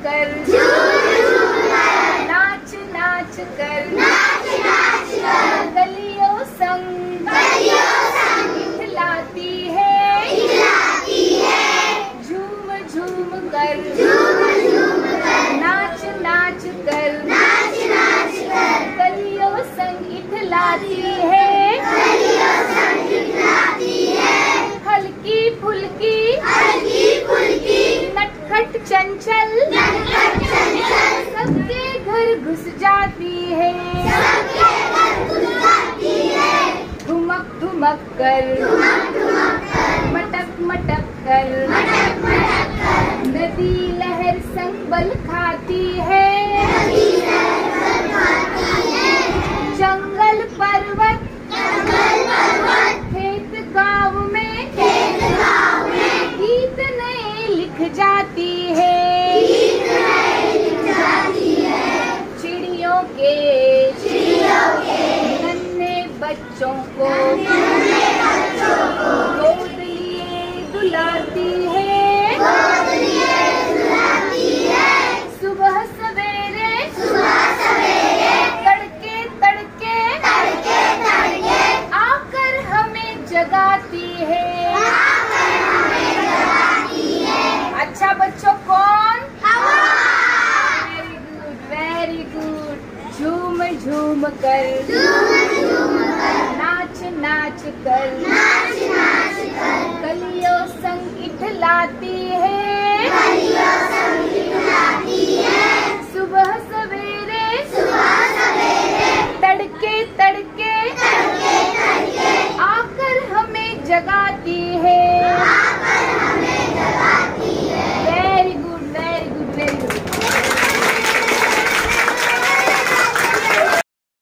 कर, नाच नाच कर, गलियों संग इठलाती है, झूम झूम कर, नाच नाच कर, गलियों संग इठलाती है, हल्की फुल्की नटखट चंचल सबके घर घुस जाती है, ठुमक ठुमक कर, मटक मटक कर, नदी लहर संग बल खाती है, जंगल पर्वत खेत गाँव में गीत नए लिख जाती है, चिड़ियों के नन्हे बच्चों को गोद लिए दुलाती है, सुबह सवेरे तड़के तड़के आकर हमें जगाती है। अच्छा बच्चों, कौन? Very good, very good. झूम झूम कर, नाच नाच कर, कलियों संग इठलाती है,